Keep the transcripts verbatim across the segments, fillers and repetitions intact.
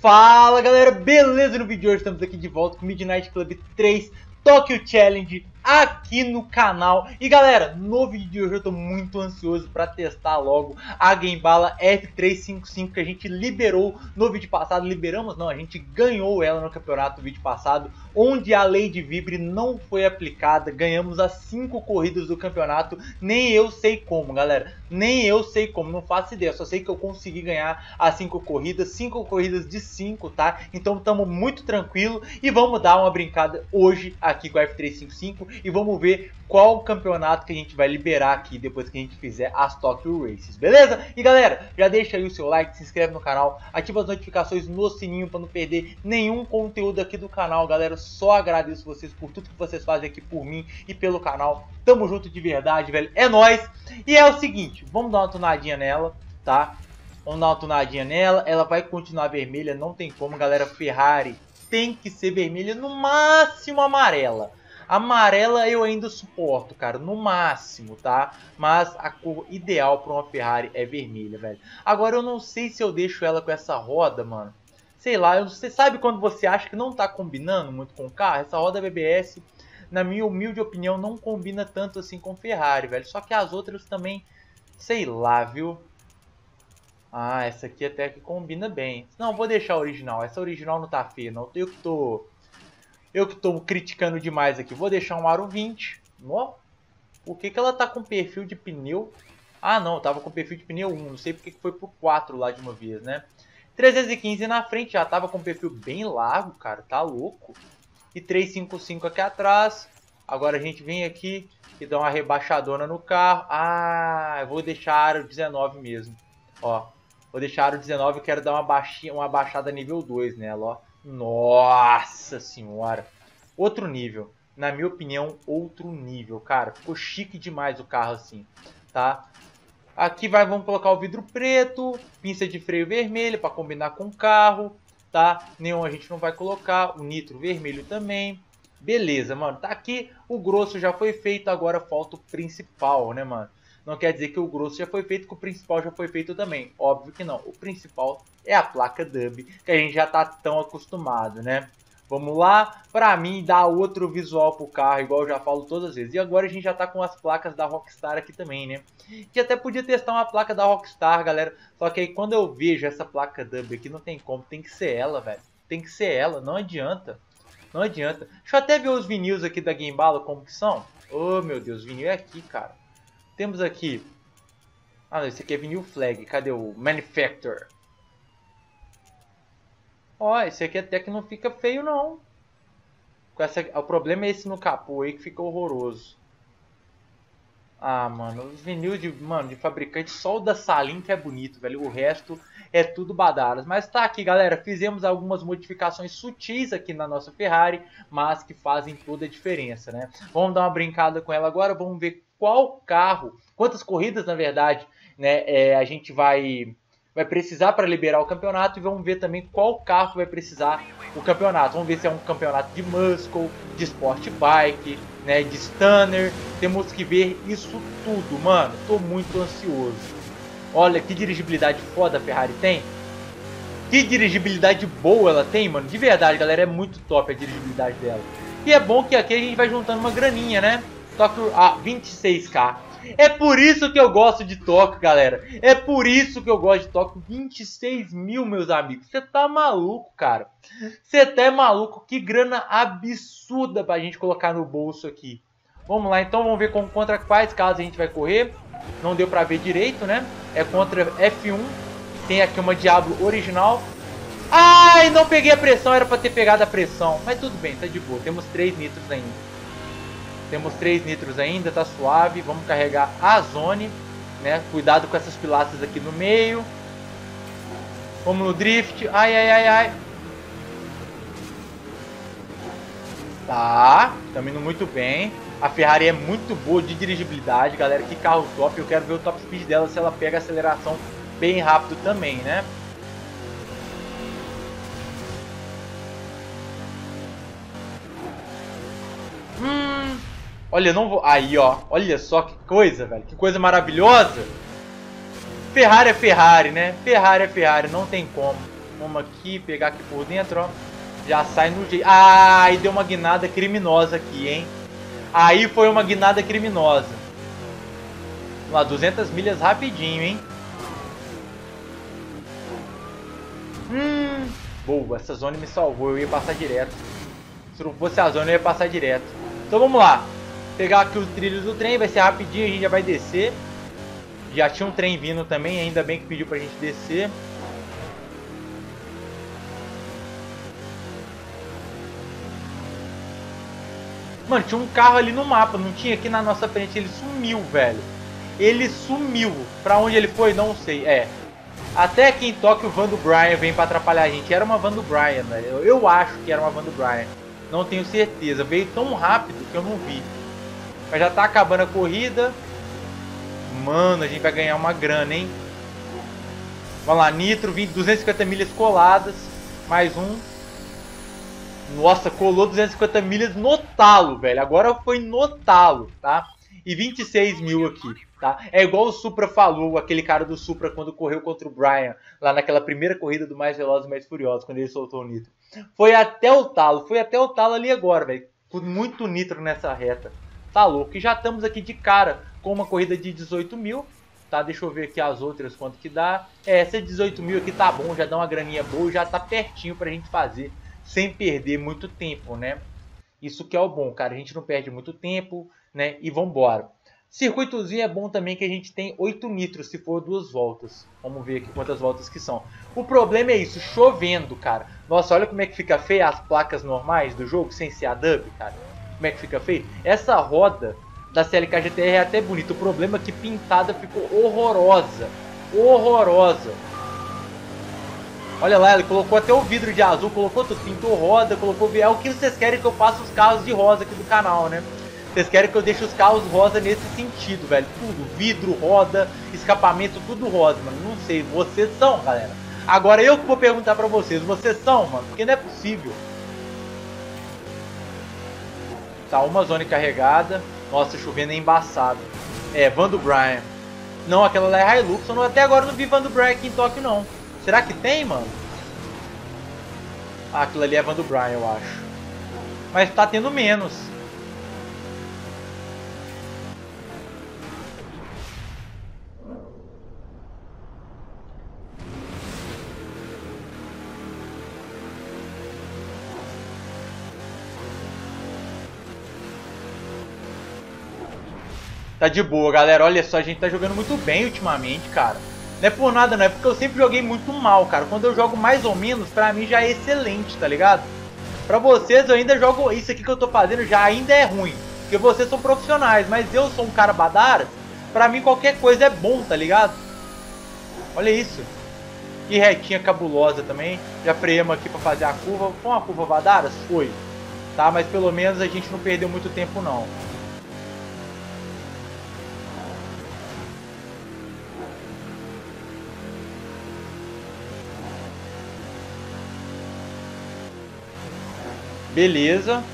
Fala galera, beleza? No vídeo de hoje estamos aqui de volta com Midnight Club três Tokyo Challenge aqui no canal. E galera, no vídeo de hoje eu tô muito ansioso para testar logo a Gembala F trezentos e cinquenta e cinco que a gente liberou no vídeo passado. Liberamos não, a gente ganhou ela no campeonato do vídeo passado, onde a lei de Vibre não foi aplicada. Ganhamos as cinco corridas do campeonato, nem eu sei como, galera. Nem eu sei como, não faço ideia, só sei que eu consegui ganhar as cinco corridas, cinco corridas de cinco, tá? Então estamos muito tranquilo e vamos dar uma brincada hoje aqui com a F trezentos e cinquenta e cinco e vamos ver qual campeonato que a gente vai liberar aqui depois que a gente fizer as Tokyo Races, beleza? E galera, já deixa aí o seu like, se inscreve no canal, ativa as notificações no sininho para não perder nenhum conteúdo aqui do canal, galera. Só agradeço vocês por tudo que vocês fazem aqui por mim e pelo canal. Tamo junto de verdade, velho. É nóis! E é o seguinte, vamos dar uma tunadinha nela, tá? Vamos dar uma tunadinha nela. Ela vai continuar vermelha, não tem como, galera. Ferrari tem que ser vermelha, no máximo amarela. Amarela eu ainda suporto, cara, no máximo, tá? Mas a cor ideal para uma Ferrari é vermelha, velho. Agora eu não sei se eu deixo ela com essa roda, mano. Sei lá, você sabe quando você acha que não tá combinando muito com o carro? Essa roda B B S, na minha humilde opinião, não combina tanto assim com Ferrari, velho. Só que as outras também, sei lá, viu? Ah, essa aqui até que combina bem. Não, vou deixar a original. Essa original não tá feia, não. Eu que tô... Eu que tô criticando demais aqui. Vou deixar um aro vinte. Ó, por que que ela tá com perfil de pneu? Ah, não. Tava com perfil de pneu um. Não sei porque que foi pro quatro lá de uma vez, né? trezentos e quinze na frente. Já tava com perfil bem largo, cara. Tá louco. E trezentos e cinquenta e cinco aqui atrás. Agora a gente vem aqui e dá uma rebaixadona no carro. Ah, eu vou deixar aro dezenove mesmo. Ó, vou deixar aro dezenove. Eu quero dar uma, baixinha, uma baixada nível dois nela, ó. Nossa senhora, outro nível, na minha opinião, outro nível, cara. Ficou chique demais o carro assim, tá? Aqui vai, vamos colocar o vidro preto, pinça de freio vermelha para combinar com o carro, tá? Neon a gente não vai colocar, o nitro vermelho também. Beleza, mano, tá aqui, o grosso já foi feito, agora falta o principal, né, mano? Não quer dizer que o grosso já foi feito, que o principal já foi feito também. Óbvio que não. O principal é a placa dub, que a gente já tá tão acostumado, né? Vamos lá. Pra mim, dar outro visual pro carro, igual eu já falo todas as vezes. E agora a gente já tá com as placas da Rockstar aqui também, né? Que até podia testar uma placa da Rockstar, galera. Só que aí quando eu vejo essa placa dub aqui, não tem como. Tem que ser ela, velho. Tem que ser ela. Não adianta. Não adianta. Deixa eu até ver os vinis aqui da Gembala como que são. Oh, meu Deus. Vinil é aqui, cara. Temos aqui... Ah, não, esse aqui é vinil flag. Cadê o manufacturer? Ó, esse aqui até que não fica feio, não. Com essa... O problema é esse no capô aí que fica horroroso. Ah, mano, os vinil de, mano, de fabricante, só o da Salim que é bonito, velho. O resto é tudo badalas. Mas tá aqui, galera. Fizemos algumas modificações sutis aqui na nossa Ferrari, mas que fazem toda a diferença, né? Vamos dar uma brincada com ela agora. Vamos ver qual carro, quantas corridas, na verdade, né, é, a gente vai, vai precisar para liberar o campeonato. E vamos ver também qual carro vai precisar o campeonato. Vamos ver se é um campeonato de Muscle, de Sport Bike, né, de Stunner. Temos que ver isso tudo, mano. Tô muito ansioso. Olha que dirigibilidade foda a Ferrari tem. Que dirigibilidade boa ela tem, mano. De verdade, galera, é muito top a dirigibilidade dela. E é bom que aqui a gente vai juntando uma graninha, né? Tóquio, ah, vinte e seis K. É por isso que eu gosto de Tóquio, galera. É por isso que eu gosto de Tóquio. vinte e seis mil, meus amigos. Você tá maluco, cara. Você tá maluco. Que grana absurda pra gente colocar no bolso aqui. Vamos lá, então. Vamos ver com, contra quais carros a gente vai correr. Não deu pra ver direito, né? É contra F um. Tem aqui uma Diablo original. Ai, não peguei a pressão. Era pra ter pegado a pressão. Mas tudo bem, tá de boa. Temos três nitros ainda. Temos três nitros ainda, tá suave. Vamos carregar a zone, né? Cuidado com essas pilastras aqui no meio. Vamos no drift. Ai, ai, ai, ai. Tá, estamos indo muito bem. A Ferrari é muito boa de dirigibilidade, galera. Que carro top. Eu quero ver o top speed dela, se ela pega a aceleração bem rápido também, né? Hum... Olha, não vou... Aí, ó. Olha só que coisa, velho. Que coisa maravilhosa. Ferrari é Ferrari, né? Ferrari é Ferrari. Não tem como. Vamos aqui, pegar aqui por dentro, ó. Já sai no jeito. Ah, e deu uma guinada criminosa aqui, hein? Aí foi uma guinada criminosa. Vamos lá, duzentas milhas rapidinho, hein? Hum, boa, essa zona me salvou, eu ia passar direto. Se não fosse a zona, eu ia passar direto. Então vamos lá. Pegar aqui os trilhos do trem, vai ser rapidinho, a gente já vai descer. Já tinha um trem vindo também, ainda bem que pediu pra gente descer. Mano, tinha um carro ali no mapa, não tinha? Aqui na nossa frente, ele sumiu, velho. Ele sumiu. Pra onde ele foi, não sei. É. Até aqui em Tóquio o Van do Brian vem pra atrapalhar a gente. Era uma Van do Brian, né? Eu, eu acho que era uma Van do Brian. Não tenho certeza. Veio tão rápido que eu não vi. Mas já tá acabando a corrida. Mano, a gente vai ganhar uma grana, hein? Vamos lá, Nitro, vinte, duzentas e cinquenta milhas coladas. Mais um. Nossa, colou duzentas e cinquenta milhas no talo, velho. Agora foi no talo, tá? E vinte e seis mil aqui, tá? É igual o Supra falou, aquele cara do Supra quando correu contra o Brian, lá naquela primeira corrida do Mais Velozes e Mais Furiosos, quando ele soltou o nitro. Foi até o talo, foi até o talo ali agora, velho. Muito nitro nessa reta. Tá louco. E já estamos aqui de cara com uma corrida de dezoito mil, tá? Deixa eu ver aqui as outras, quanto que dá. É, essa dezoito mil aqui tá bom, já dá uma graninha boa, já tá pertinho pra gente fazer, sem perder muito tempo, né? Isso que é o bom, cara. A gente não perde muito tempo, né? E vambora. Circuitozinho é bom também que a gente tem oito nitros se for duas voltas. Vamos ver aqui quantas voltas que são. O problema é isso, chovendo, cara. Nossa, olha como é que fica feia as placas normais do jogo, sem ser a dub, cara. Como é que fica feio? Essa roda da C L K G T R é até bonita. O problema é que pintada ficou horrorosa. Horrorosa. Olha lá, ele colocou até o vidro de azul, colocou tudo, pintou roda, colocou... É o que vocês querem que eu faça os carros de rosa aqui do canal, né? Vocês querem que eu deixe os carros rosa nesse sentido, velho. Tudo, vidro, roda, escapamento, tudo rosa, mano. Não sei, vocês são, galera. Agora eu que vou perguntar pra vocês, vocês são, mano? Porque não é possível. Tá, uma zona carregada. Nossa, chovendo é embaçado. É, Van do Brian. Não, aquela lá é Hilux. Eu não, até agora não vi Van do Brian aqui em Tóquio, não. Será que tem, mano? Ah, aquilo ali é Van do Brian, eu acho. Mas tá tendo menos. Tá de boa, galera. Olha só, a gente tá jogando muito bem ultimamente, cara. Não é por nada, não. É porque eu sempre joguei muito mal, cara. Quando eu jogo mais ou menos, pra mim já é excelente, tá ligado? Pra vocês, eu ainda jogo... Isso aqui que eu tô fazendo já ainda é ruim. Porque vocês são profissionais. Mas eu sou um cara badara. Pra mim, qualquer coisa é bom, tá ligado? Olha isso. Que retinha cabulosa também. Já freamos aqui pra fazer a curva. Foi uma curva badaras? Foi. Tá? Mas pelo menos a gente não perdeu muito tempo, não. Beleza.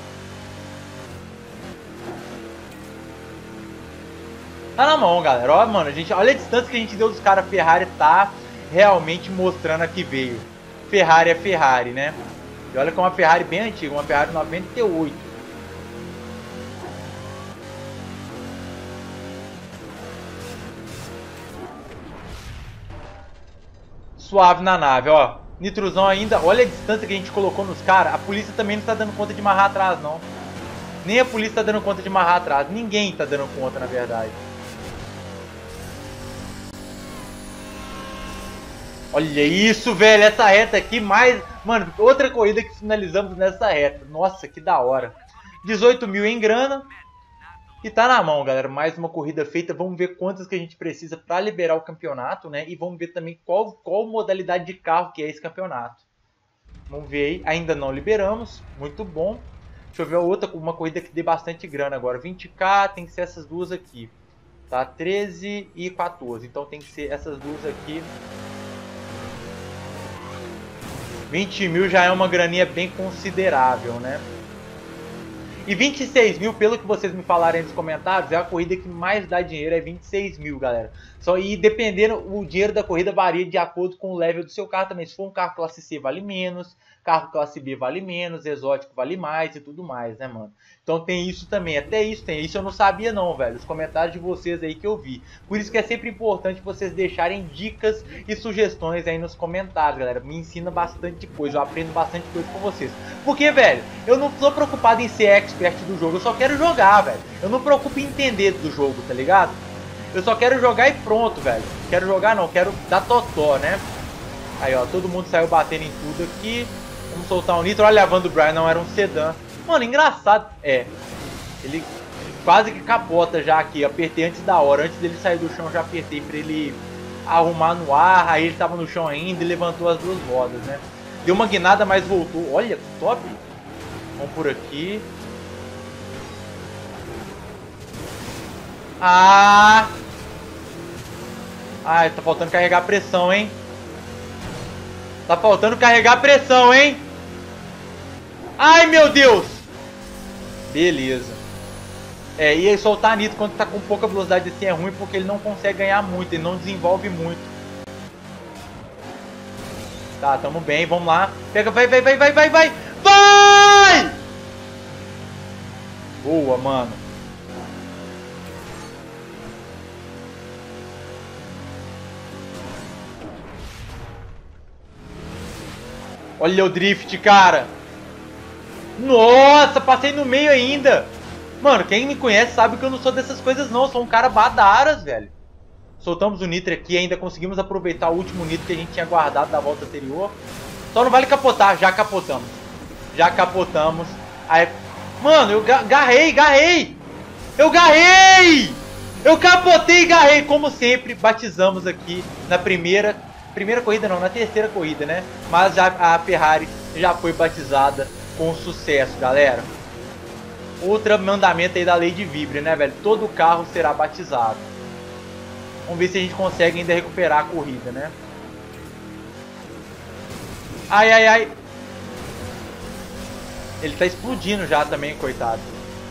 Tá na mão, galera. Ó, mano, a gente, olha a distância que a gente deu dos caras. Ferrari tá realmente mostrando a que veio. Ferrari é Ferrari, né? E olha que é uma Ferrari bem antiga, uma Ferrari noventa e oito. Suave na nave, ó. Nitrozão ainda, olha a distância que a gente colocou nos caras. A polícia também não tá dando conta de amarrar atrás, não. Nem a polícia tá dando conta de amarrar atrás. Ninguém tá dando conta, na verdade. Olha isso, velho. Essa reta aqui, mais... Mano, outra corrida que finalizamos nessa reta. Nossa, que da hora. dezoito mil em grana. E tá na mão, galera. Mais uma corrida feita. Vamos ver quantas que a gente precisa para liberar o campeonato, né? E vamos ver também qual, qual modalidade de carro que é esse campeonato. Vamos ver aí. Ainda não liberamos. Muito bom. Deixa eu ver a outra, uma corrida que dê bastante grana agora. vinte K tem que ser essas duas aqui. Tá? treze e quatorze. Então tem que ser essas duas aqui. vinte mil já é uma graninha bem considerável, né? E vinte e seis mil, pelo que vocês me falarem nos comentários, é a corrida que mais dá dinheiro, é vinte e seis mil, galera. Só e dependendo, o dinheiro da corrida varia de acordo com o level do seu carro também. Se for um carro classe C, vale menos. Carro classe B vale menos, exótico vale mais e tudo mais, né, mano? Então tem isso também, até isso tem. Isso eu não sabia não, velho. Os comentários de vocês aí que eu vi. Por isso que é sempre importante vocês deixarem dicas e sugestões aí nos comentários, galera. Me ensina bastante coisa, eu aprendo bastante coisa com vocês. Porque, velho, eu não tô preocupado em ser expert do jogo, eu só quero jogar, velho. Eu não me preocupo em entender do jogo, tá ligado? Eu só quero jogar e pronto, velho. Quero jogar não, quero dar totó, né? Aí, ó, todo mundo saiu batendo em tudo aqui. Vamos soltar o nitro. Olha a van do Brian, não era um sedã. Mano, engraçado. É. Ele quase que capota já aqui. Apertei antes da hora. Antes dele sair do chão, já apertei pra ele arrumar no ar. Aí ele tava no chão ainda e levantou as duas rodas, né? Deu uma guinada, mas voltou. Olha, top. Vamos por aqui. Ah! Ai, tá faltando carregar a pressão, hein? Tá faltando carregar a pressão, hein? Ai, meu Deus! Beleza. É, e aí soltar nitro quando tá com pouca velocidade assim é ruim porque ele não consegue ganhar muito, ele não desenvolve muito. Tá, tamo bem, vamos lá. Pega, vai, vai, vai, vai, vai, vai! Vai! Boa, mano. Olha o drift, cara. Nossa, passei no meio ainda. Mano, quem me conhece sabe que eu não sou dessas coisas não. Eu sou um cara badaras, velho. Soltamos o nitro aqui, ainda conseguimos aproveitar o último nitro que a gente tinha guardado da volta anterior. Só não vale capotar, já capotamos. Já capotamos. Aí, mano, eu garrei, garrei. Eu garrei. Eu capotei e garrei, como sempre. Batizamos aqui na primeira... Primeira corrida não, na terceira corrida, né? Mas já a Ferrari já foi batizada com sucesso, galera. Outro mandamento aí da lei de Vibra, né, velho? Todo carro será batizado. Vamos ver se a gente consegue ainda recuperar a corrida, né? Ai, ai, ai. Ele tá explodindo já também, coitado.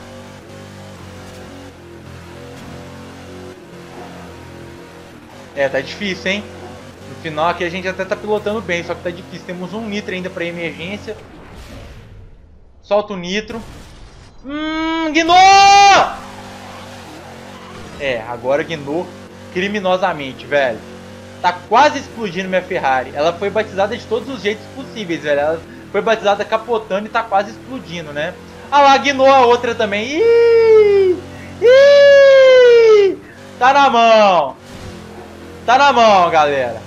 É, tá difícil, hein? No final aqui a gente até tá pilotando bem, só que tá difícil. Temos um nitro ainda pra emergência. Solta o nitro. Hum, guinou! É, agora guinou criminosamente, velho. Tá quase explodindo minha Ferrari. Ela foi batizada de todos os jeitos possíveis, velho. Ela foi batizada capotando e tá quase explodindo, né? Ah lá, guinou a outra também. Ih! Ih! Tá na mão. Tá na mão, galera.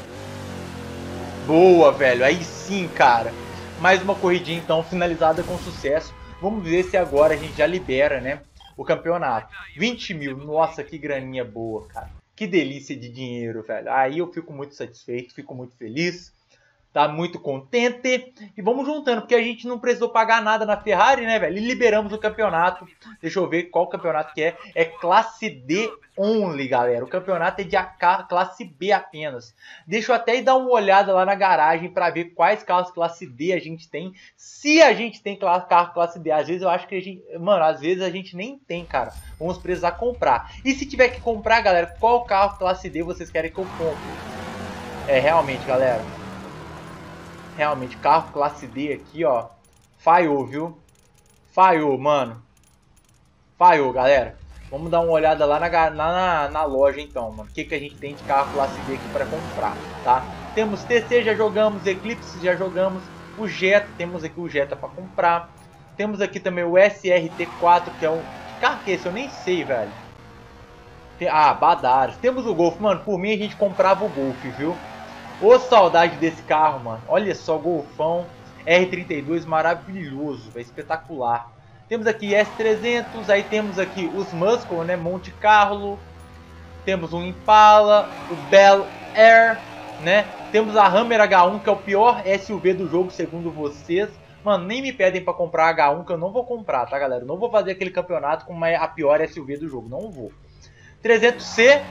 Boa, velho. Aí sim, cara. Mais uma corridinha, então, finalizada com sucesso. Vamos ver se agora a gente já libera, né, o campeonato. vinte mil. Nossa, que graninha boa, cara. Que delícia de dinheiro, velho. Aí eu fico muito satisfeito, fico muito feliz. Tá muito contente. E vamos juntando, porque a gente não precisou pagar nada na Ferrari, né, velho? E liberamos o campeonato. Deixa eu ver qual campeonato que é. É classe D only, galera. O campeonato é de A K, classe B apenas. Deixa eu até ir dar uma olhada lá na garagem para ver quais carros classe D a gente tem. Se a gente tem carro classe D. Às vezes eu acho que a gente... Mano, às vezes a gente nem tem, cara. Vamos precisar comprar. E se tiver que comprar, galera, qual carro classe D vocês querem que eu compre? É, realmente, galera. Realmente, carro classe D aqui, ó. Falhou, viu? Falhou, mano. Falhou, galera. Vamos dar uma olhada lá na, na, na loja, então, mano. O que, que a gente tem de carro classe D aqui pra comprar, tá? Temos T C, já jogamos. Eclipse, já jogamos. O Jetta, temos aqui o Jetta pra comprar. Temos aqui também o S R T quatro, que é um... Que carro que é esse? Eu nem sei, velho. Tem... Ah, Badares. Temos o Golf. Mano, por mim a gente comprava o Golf, viu? Ô, saudade desse carro, mano. Olha só, Golfão R trinta e dois, maravilhoso, é espetacular. Temos aqui S trezentos, aí temos aqui os Muscle, né, Monte Carlo. Temos um Impala, o Bel Air, né. Temos a Hammer H um, que é o pior S U V do jogo, segundo vocês. Mano, nem me pedem pra comprar H um, que eu não vou comprar, tá, galera? Não vou fazer aquele campeonato com uma, a pior S U V do jogo, não vou. trezentos C...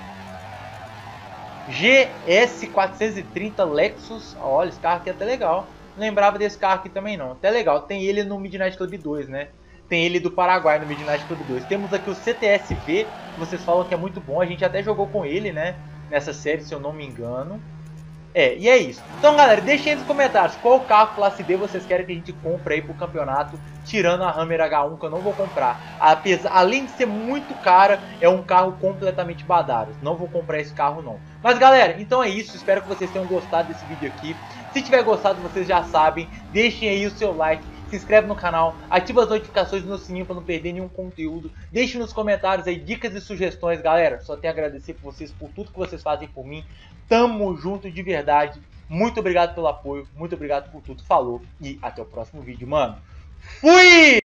G S quatrocentos e trinta Lexus. Olha, esse carro aqui é até legal. Não lembrava desse carro aqui também não. Até legal. Tem ele no Midnight Club dois, né? tem ele do Paraguai no Midnight Club dois. Temos aqui o C T S V, que vocês falam que é muito bom. A gente até jogou com ele, né? Nessa série, se eu não me engano. É, e é isso. Então, galera, deixem aí nos comentários qual carro classe D vocês querem que a gente compre aí pro campeonato, tirando a Hammer H um, que eu não vou comprar. Apesar, além de ser muito cara, é um carro completamente badaro. Não vou comprar esse carro, não. Mas, galera, então é isso. Espero que vocês tenham gostado desse vídeo aqui. Se tiver gostado, vocês já sabem. Deixem aí o seu like. Se inscreve no canal, ativa as notificações no sininho para não perder nenhum conteúdo. Deixe nos comentários aí dicas e sugestões, galera. Só tenho a agradecer por vocês, por tudo que vocês fazem por mim. Tamo junto de verdade. Muito obrigado pelo apoio, muito obrigado por tudo. Falou e até o próximo vídeo, mano. Fui!